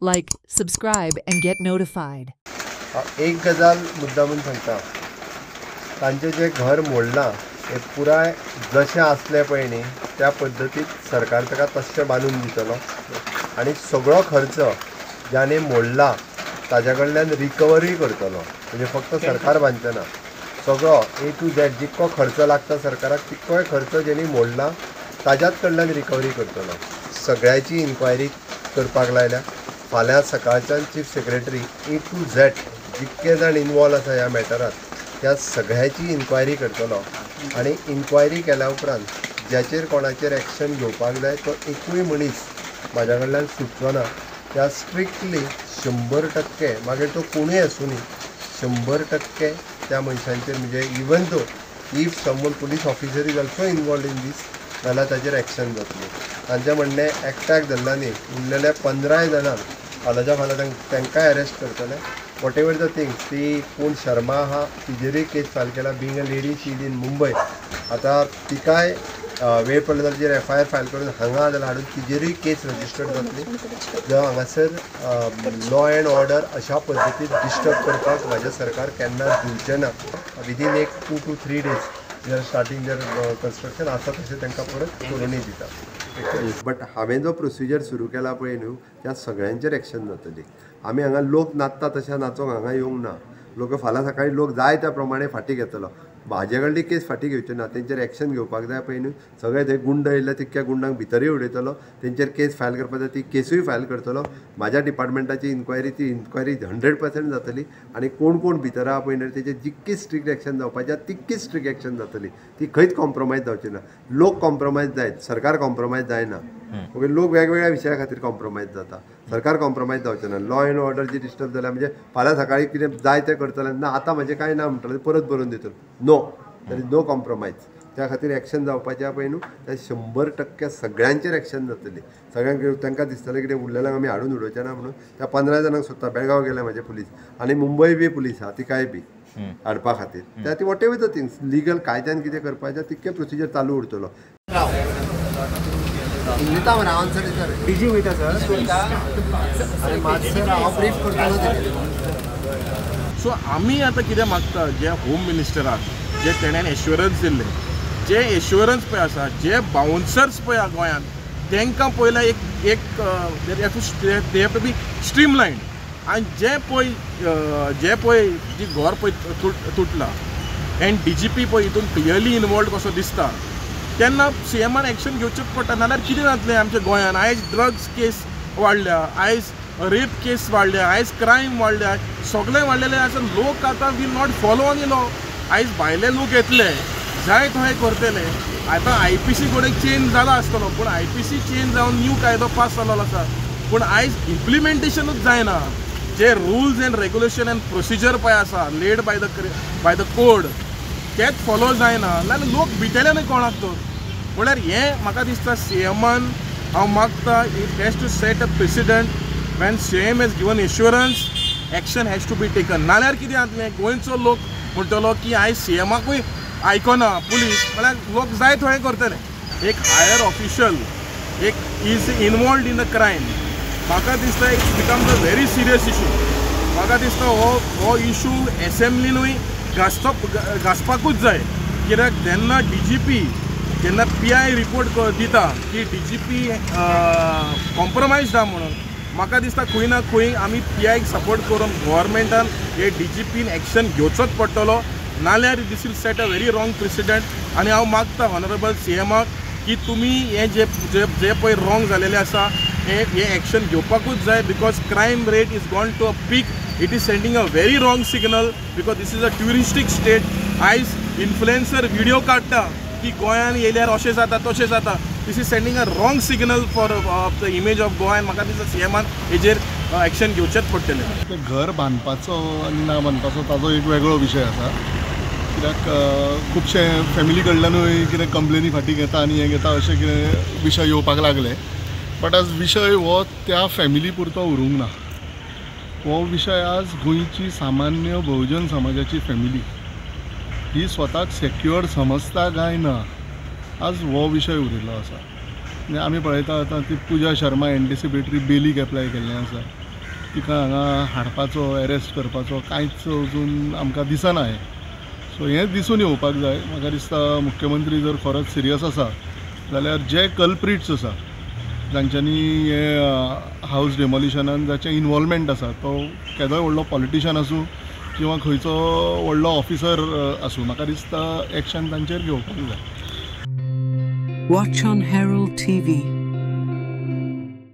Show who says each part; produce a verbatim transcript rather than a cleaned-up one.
Speaker 1: Like, subscribe, and get notified.
Speaker 2: एक गजाल मुद्दामून सांगता, तांचे जे घर मोडलां हे पुराय जशें आसलें पळय न्ही त्या पद्दतीत सरकार ताका तशें बांदून दितलो आनी सगळो खर्च ज्याने मोडला ताज्या कडल्यान रिकवरी करतलो. म्हणजे फक्त सरकार बांदचें ना, सगळो ए टू झेड जितको खर्च लागता सरकाराक तितकोय खर्च जेणी मोडला ताज्याच कडल्यान रिकवरी करतलो. सगळ्याची इन्क्वायरी करपाक लायल्या. फाल्यां सकाळच्यान chief secretary A to Z जितके जाण इनवॉल्व आसा ह्या मॅटरात त्या सगळ्याची इन्क्वायरी करतलो आनी इन्क्वायरी केल्या उपरांत ज्याचेर कोणाचेर एक्शन घेवपाक जाय तो एकूय मनीस म्हाज्या कडल्यान सुटचो ना. त्या स्ट्रिक्टली शंबर टक्के मागीर तो कोणूय आसूं न्ही शंबर टक्के त्या मनशांचेर म्हणजे even though if someone police officer is also involve in this जाल्यार ताचेर एक्शन जातली. तांचें म्हणणें एकट्याक धरला न्ही उरलेल्या पंदराय जाणांक फाल्याच्या फाल्यां तांकांय अरेस्ट करतले. वॉट एवर द थिंग्स ती कोण शर्मा आहा तिजेरूय केस फायल केला being a lady she in Mumbai. आतां तिकाय वेळ पडलो जाल्यार तिजेर एफ आय आर फायल करून हांगा जाल्यार हाडून तिजेरूय केस रजिस्टर्ड जातली. जो हांगासर लॉ अँड ऑर्डर अशा पद्दतीन डिस्टर्ब करपाक म्हाजें सरकार केन्नाच दिवचें ना. विदीन एक टू टू थ्री डेज जर स्टार्टींग जर कन्स्ट्रक्शन आसा तशें तांकां परत करूनय दिता. बट हांवें जो प्रोसिजर सुरू केला पळय न्हू त्या सगळ्यांचेर एक्शन जातली. आमी हांगा लोक नाचता तशें नाचोंक हांगा येवंक ना. लोक फाल्यां सकाळीं लोक जाय त्या प्रमाणे फाटीं घेतलो. म्हाजे कडली केस फाटीं घेवचे ना, तेंचेर एक्शन घेवपाक जाय पळय न्हू. सगळे थंय गुंड येयले तितक्या गुंडांक भितरूय उडयतलो, तेंचेर केस फायल करपाक जाय ती केसूय फायल करतलो. म्हाज्या डिपार्टमेंटाची इन्क्वायरी ती इन्क्वायरी हंड्रेड पर्सेंट जातली आनी कोण कोण भितर आहा पळय न्हू तेचेर जितकी स्ट्रिक्ट एक्शन जावपाची तितकी स्ट्रिक्ट एक्शन जातली. ती खंयच कॉम्प्रोमायज जावची ना. लोक कॉम्प्रोमायज जायत, सरकार कॉम्प्रोमायज जायना. ओके, लोक वेगवेगळ्या विशया खातीर कॉम्प्रोमायज जाता, सरकार कॉम्प्रोमायज जावचें ना. लॉ अँड ऑर्डर जी डिस्टर्ब जाल्या म्हणजे फाल्यां सकाळीं कितें जाय तें करतलें ना आतां म्हजें कांय ना म्हणटलें परत बरोवन दितलो. No, there is no compromise. त्या खातीर एक्शन जावपाचें पळय न्हू त्या शंबर टक्के सगळ्यांचेर एक्शन जातली. सगळ्यांक तांकां दिसतलें कितें उरलेल्यांक आमी हाडून उडोवचें ना म्हणून त्या पंदरा जाणांक सोदता. बेळगांव गेले म्हाजे पुलीस आनी मुंबय बी पुलीस आहा तिकाय बी हाडपा खातीर. त्या ती whatever the things legal कायद्यान कितें करपाचें तितकें प्रोसिजर चालू उरतलो.
Speaker 3: डीजी वयता सर
Speaker 4: सो आमी आतां कितें मागता जे होम मिनिस्टराक जे तेणेन एश्युरन्स दिल्ले जे एश्युरन्स पळय आसा जे बाउन्सर्स पळय आहा गोंयांत तांकां पयला एक एक दे हॅव टू बी स्ट्रीमलायन. आनी जे पळय जे पळय जी घर पळय तुटला एंड डी जी पी पळय हितून क्लियरली इनवॉल्व कसो दिसता तेन्ना सी एमान एक्शन घेवचेंच पडटा. नाल्यार कितें जातलें आमच्या गोंयांत आयज ड्रग्स केस वाडल्या, आयज रेप केस वाडल्या, आयज क्रायम वाडल्या, सगळें वाडलेलें आसा. लोक आतां will not follow on law. आयज भायले लोक येतले जाय थंय करतले. आतां आय पी सी कडेन चेंज जाला आसतलो पूण आय पी सी चेंज जावन न्यू कायदो पास जाल्लो आसा पूण आयज इम्प्लिमेंटेशनूच जायना. जे rules and regulation and procedure पळय आसा laid by the by the code तेच फॉलो जायना जाल्यार लोक भितले न्हय कोणाक तर. म्हळ्यार हें म्हाका दिसता सी एमान हांव मागता it has to set a precedent when C M has given assurance action has to be taken. नाल्यार कितें जातलें गोंयचो लोक म्हणटलो की आयज सी एमाकूय आयकना पुलीस म्हळ्यार लोक जाय थंय करतले. एक हायर ऑफिशल एक is involved in the crime म्हाका दिसता it becomes a very serious issue. म्हाका दिसता हो हो इशू एसेंब्लीनूय घासप घासपाकूच जाय. कित्याक जेन्ना डी जी पी जेन्ना पी आय रिपोर्ट दिता की डी जी पी कॉम्प्रोमायज ना म्हणून म्हाका दिसता खंय ना खंय आमी पी आयक सपोर्ट करून गोवोरमेंटान हे डी जी पीन एक्शन घेवचोच पडटलो. नाल्यार this will set a very wrong precedent. आनी हांव मागता ऑनरेबल सी एमाक की तुमी हे जे जे पळय रॉंग जालेलें आसा हे हे एक्शन घेवपाकूच जाय. Because crime rate is gone to a peak. It is sending a very wrong signal because this is a touristic state. आयज इन्फ्लुएन्सर व्हिडिओ काडटा की गोंयान येयल्यार अशें जाता तशें जाता. This is sending a wrong signal for the image of Goa. म्हाका दिसता सी एमान हेजेर एक्शन घेवचेच पडटलें.
Speaker 5: घर बांदपाचो आनी ना बांदपाचो ताजो एक वेगळो विशय आसा. कित्याक खुबशे फॅमिली कडल्यानूय कितें कंप्लेनी फाटीं घेता आनी हें घेता अशें कितें विशय येवपाक लागले. बट आज विशय हो त्या फॅमिली पुरतो उरूंक ना. हो विशय आज गोंयची सामान्य बहुजन समाजाची फॅमिली ही स्वताक सेक्युअर समजता काय ना आज हो विशय उरिल्लो आसा. आनी आमी पळयता आतां ती पुजा शर्मा एंटिसिपेटरी बेलीक एप्लाय केल्लें आसा. तिका हांगा हाडपाचो एरेस्ट करपाचो कांयच अजून आमकां दिसना हें. सो हें दिसून येवपाक जाय. म्हाका दिसता मुख्यमंत्री जर खरोच सिरियस आसा जाल्यार जे कल्प्रिट्स आसा जांच्यांनी हे हावस डेमोलिशनान जाचें इनवॉल्वमेंट आसा तो केदोय व्हडलो पॉलिटिशियन आसूं किंवा खंयचो व्हडलो ऑफिसर आसूं म्हाका दिसता एक्शन तांचेर घेवपाक जाय.
Speaker 6: Watch on Herald T V.